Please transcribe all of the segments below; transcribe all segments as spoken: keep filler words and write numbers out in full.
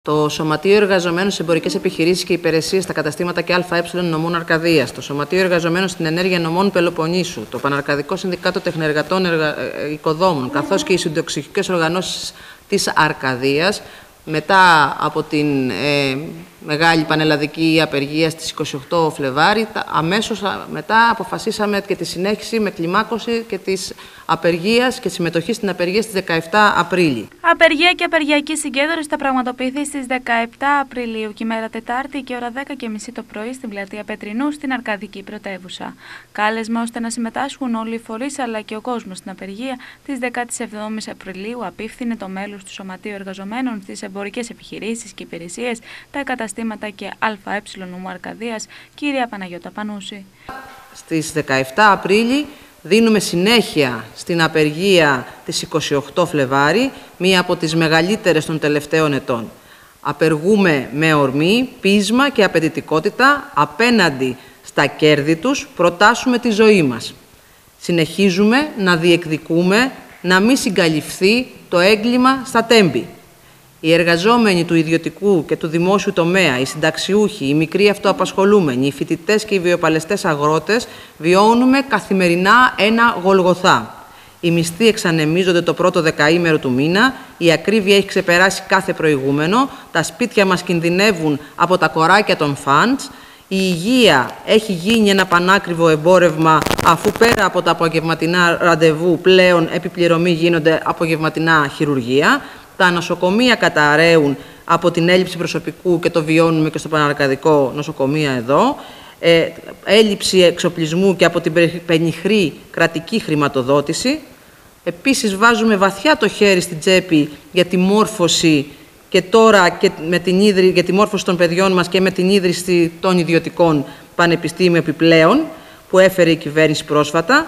Το Σωματείο Εργαζομένων σε Εμπορικές Επιχειρήσεις και Υπηρεσίες στα καταστήματα και ΑΕ νομών Αρκαδίας, το Σωματείο Εργαζομένων στην Ενέργεια νομών Πελοποννήσου, το Παναρκαδικό Συνδικάτο Τεχνεργατών Εργα... Οικοδόμων, καθώς και οι συνταξιωτικές οργανώσεις της Αρκαδίας, μετά από την ε, μεγάλη πανελλαδική απεργία στις είκοσι οκτώ Φλεβάρι, αμέσως μετά αποφασίσαμε και τη συνέχιση με κλιμάκωση και της απεργίας και συμμετοχή στην απεργία στις δεκαεπτά Απρίλη. Απεργία και απεργιακή συγκέντρωση θα πραγματοποιηθεί στις δεκαεπτά Απριλίου και ημέρα Τετάρτη και ώρα δέκα και μισή το πρωί στην πλατεία Πετρινού στην Αρκαδική Πρωτεύουσα. Κάλεσμα ώστε να συμμετάσχουν όλοι οι φορείς αλλά και ο κόσμος στην απεργία της δεκαεπτά Απριλίου απίφθινε το μέλος του Σωματείου Εργαζομένων στις Εμπορικές Επιχειρήσεις και Υπηρεσίες, τα καταστήματα και ΑΕ νομού Αρκαδίας, κυρία Παναγιώτα Πανούση. Στις δεκαεπτά Απρίλη δίνουμε συνέχεια στην απεργία της είκοσι οκτώ Φλεβάρι, μία από τις μεγαλύτερες των τελευταίων ετών. Απεργούμε με ορμή, πείσμα και απαιτητικότητα απέναντι στα κέρδη τους, προτάσουμε τη ζωή μας. Συνεχίζουμε να διεκδικούμε να μην συγκαλυφθεί το έγκλημα στα τέμπη. Οι εργαζόμενοι του ιδιωτικού και του δημόσιου τομέα, οι συνταξιούχοι, οι μικροί αυτοαπασχολούμενοι, οι φοιτητές και οι βιοπαλαιστές αγρότες βιώνουμε καθημερινά ένα γολγοθά. Οι μισθοί εξανεμίζονται το πρώτο δεκαήμερο του μήνα, η ακρίβεια έχει ξεπεράσει κάθε προηγούμενο, τα σπίτια μας κινδυνεύουν από τα κοράκια των φαντς, η υγεία έχει γίνει ένα πανάκριβο εμπόρευμα, αφού πέρα από τα απογευματινά ραντεβού πλέον επιπληρωμή γίνονται απογευματινά χειρουργία. Τα νοσοκομεία καταραίουν από την έλλειψη προσωπικού και το βιώνουμε και στο Παναρκαδικό νοσοκομείο εδώ. Ε, έλλειψη εξοπλισμού και από την πενιχρή κρατική χρηματοδότηση. Επίσης βάζουμε βαθιά το χέρι στην τσέπη για τη μόρφωση και τώρα και με την ίδρυ... για τη μόρφωση των παιδιών μας και με την ίδρυση των ιδιωτικών πανεπιστήμιων επιπλέον που έφερε η κυβέρνηση πρόσφατα.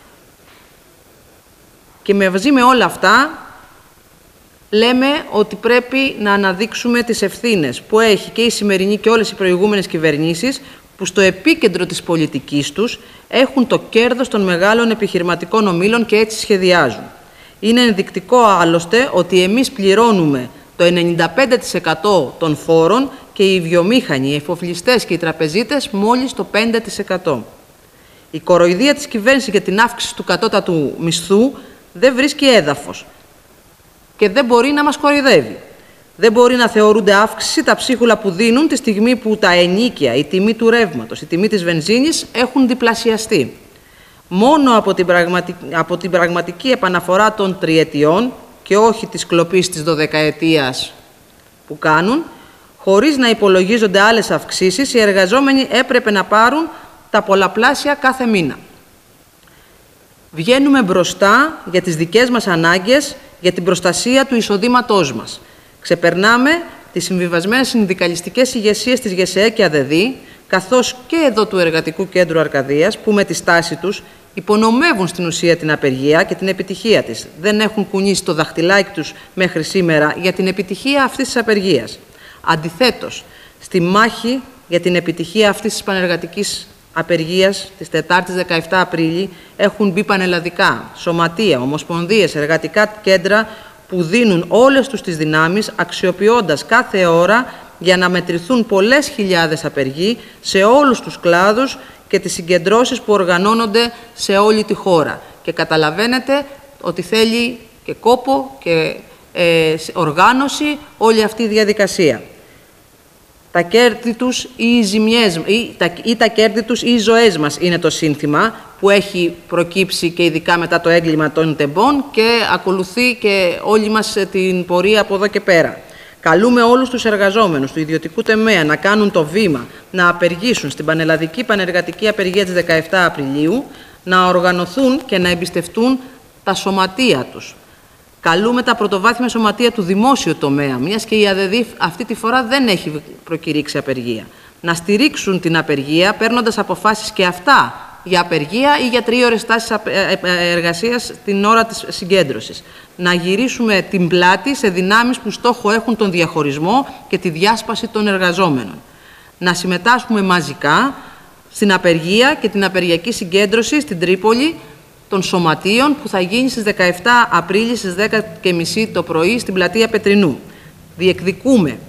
Και μαζί με όλα αυτά λέμε ότι πρέπει να αναδείξουμε τις ευθύνες που έχει και η σημερινή και όλες οι προηγούμενες κυβερνήσεις, που στο επίκεντρο της πολιτικής τους έχουν το κέρδος των μεγάλων επιχειρηματικών ομίλων και έτσι σχεδιάζουν. Είναι ενδεικτικό άλλωστε ότι εμείς πληρώνουμε το ενενήντα πέντε τοις εκατό των φόρων και οι βιομήχανοι, οι εφοπλιστές και οι τραπεζίτες μόλις το πέντε τοις εκατό. Η κοροϊδία της κυβέρνησης για την αύξηση του κατώτατου μισθού δεν βρίσκει έδαφος και δεν μπορεί να μας κοροϊδεύει. Δεν μπορεί να θεωρούνται αύξηση τα ψίχουλα που δίνουν τη στιγμή που τα ενοίκια, η τιμή του ρεύματος, η τιμή της βενζίνης έχουν διπλασιαστεί. Μόνο από την, πραγματικ... από την πραγματική επαναφορά των τριετιών και όχι της κλοπής της δωδεκαετίας που κάνουν, χωρίς να υπολογίζονται άλλες αυξήσεις, οι εργαζόμενοι έπρεπε να πάρουν τα πολλαπλάσια κάθε μήνα. Βγαίνουμε μπροστά για τις δικές μας ανάγκες, για την προστασία του εισοδήματός μας. Ξεπερνάμε τις συμβιβασμένες συνδικαλιστικές ηγεσίες της ΓΕΣΕΕ και ΑΔΕΔΗ, καθώς και εδώ του Εργατικού Κέντρου Αρκαδίας, που με τη στάση τους υπονομεύουν στην ουσία την απεργία και την επιτυχία της. Δεν έχουν κουνήσει το δαχτυλάκι τους μέχρι σήμερα για την επιτυχία αυτής της απεργίας. Αντιθέτως, στη μάχη για την επιτυχία αυτής της πανεργατικής απεργίας της Τετάρτης δεκαεπτά Απρίλη έχουν μπει πανελλαδικά σωματεία, ομοσπονδίες, εργατικά κέντρα που δίνουν όλες τους τις δυνάμεις, αξιοποιώντας κάθε ώρα για να μετρηθούν πολλές χιλιάδες απεργοί σε όλους τους κλάδους και τις συγκεντρώσεις που οργανώνονται σε όλη τη χώρα. Και καταλαβαίνετε ότι θέλει και κόπο και ε, οργάνωση όλη αυτή η διαδικασία. Τα κέρδη τους ή οι ζημιές, ή τα, ή τα κέρδη τους ή οι ζωές μας είναι το σύνθημα που έχει προκύψει και ειδικά μετά το έγκλημα των τεμπών και ακολουθεί και όλη μας την πορεία από εδώ και πέρα. Καλούμε όλους τους εργαζόμενους του ιδιωτικού τομέα να κάνουν το βήμα, να απεργήσουν στην πανελλαδική πανεργατική απεργία της δεκαεπτά Απριλίου, να οργανωθούν και να εμπιστευτούν τα σωματεία τους. Καλούμε τα πρωτοβάθμια σωματεία του δημόσιου τομέα, μιας και η ΑΔΕΔΗ αυτή τη φορά δεν έχει προκηρύξει απεργία, να στηρίξουν την απεργία παίρνοντας αποφάσεις και αυτά για απεργία ή για τρίωρες στάσεις εργασίας την ώρα της συγκέντρωσης. Να γυρίσουμε την πλάτη σε δυνάμεις που στόχο έχουν τον διαχωρισμό και τη διάσπαση των εργαζόμενων. Να συμμετάσχουμε μαζικά στην απεργία και την απεργιακή συγκέντρωση στην Τρίπολη των σωματείων που θα γίνει στις δεκαεπτά Απρίλη στις δέκα και μισή το πρωί στην πλατεία Πετρινού. Διεκδικούμε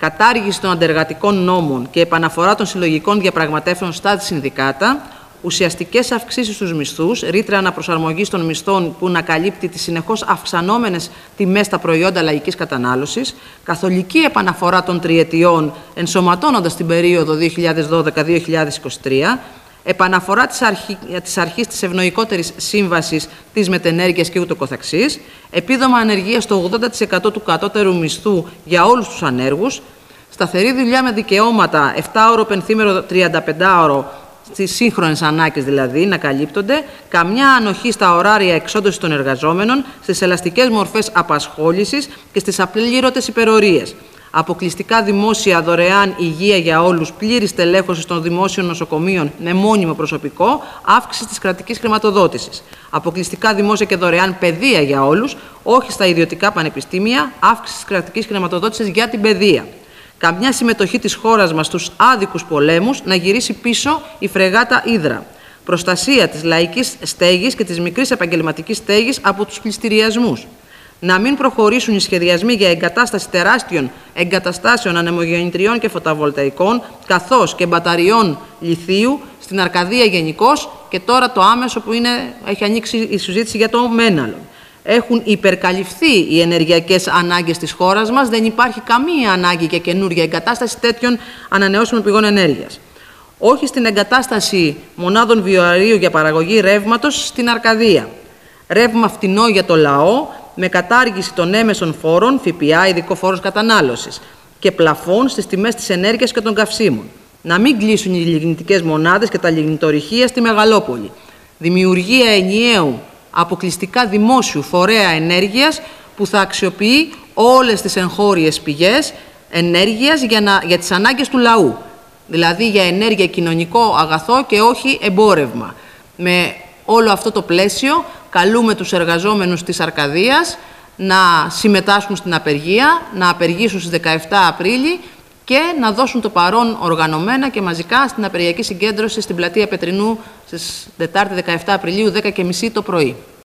κατάργηση των αντεργατικών νόμων και επαναφορά των συλλογικών διαπραγματεύσεων στα συνδικάτα, ουσιαστικές αυξήσεις στους μισθούς, ρήτρα αναπροσαρμογής των μισθών που να καλύπτει τις συνεχώς αυξανόμενες τιμές στα προϊόντα λαϊκής κατανάλωσης, καθολική επαναφορά των τριετιών, ενσωματώνοντας την περίοδο δύο χιλιάδες δώδεκα με δύο χιλιάδες είκοσι τρία, επαναφορά της, αρχή, της αρχής της ευνοϊκότερης σύμβασης της μετενέργειας και ούτω καθεξής, επίδομα ανεργίας στο ογδόντα τοις εκατό του κατώτερου μισθού για όλους τους ανέργους, σταθερή δουλειά με δικαιώματα, επτάωρο πενθήμερο, τριανταπεντάωρο, στις σύγχρονες ανάγκες δηλαδή, να καλύπτονται, καμιά ανοχή στα ωράρια εξόντωσης των εργαζόμενων, στις ελαστικές μορφές απασχόλησης και στις απλήρωτες υπερορίες. Αποκλειστικά δημόσια δωρεάν υγεία για όλους, πλήρη στελέχωση των δημόσιων νοσοκομείων με μόνιμο προσωπικό, αύξηση της κρατικής χρηματοδότησης. Αποκλειστικά δημόσια και δωρεάν παιδεία για όλους, όχι στα ιδιωτικά πανεπιστήμια, αύξηση της κρατικής χρηματοδότησης για την παιδεία. Καμιά συμμετοχή της χώρας μας στους άδικους πολέμους, να γυρίσει πίσω η φρεγάτα Ύδρα. Προστασία της λαϊκής στέγης και της μικρής επαγγελματικής στέγης από τους πληστηριασμούς. Να μην προχωρήσουν οι σχεδιασμοί για εγκατάσταση τεράστιων εγκαταστάσεων ανεμογεννητριών και φωτοβολταϊκών, καθώς και μπαταριών λιθίου στην Αρκαδία γενικώς, και τώρα το άμεσο που είναι, έχει ανοίξει η συζήτηση για το Μέναλο. Έχουν υπερκαλυφθεί οι ενεργειακές ανάγκες της χώρας μας, δεν υπάρχει καμία ανάγκη για καινούργια εγκατάσταση τέτοιων ανανεώσιμων πηγών ενέργειας. Όχι στην εγκατάσταση μονάδων βιοαερίου για παραγωγή ρεύματος στην Αρκαδία. Ρεύμα φτηνό για το λαό, με κατάργηση των έμεσων φόρων, ΦΠΑ, ειδικό φόρος κατανάλωσης, και πλαφών στις τιμές της ενέργειας και των καυσίμων. Να μην κλείσουν οι λιγνητικές μονάδες και τα λιγνητορυχεία στη Μεγαλόπολη. Δημιουργία ενιαίου αποκλειστικά δημόσιου φορέα ενέργειας που θα αξιοποιεί όλες τις εγχώριες πηγές ενέργειας για, να, για τις ανάγκες του λαού. Δηλαδή για ενέργεια κοινωνικό αγαθό και όχι εμπόρευμα. Με όλο αυτό το πλαίσιο καλούμε τους εργαζόμενους της Αρκαδίας να συμμετάσχουν στην απεργία, να απεργήσουν στις δεκαεφτά Απρίλη και να δώσουν το παρόν οργανωμένα και μαζικά στην απεργιακή συγκέντρωση στην πλατεία Πετρινού στις Τετάρτη δεκαεφτά Απριλίου, δέκα και μισή το πρωί.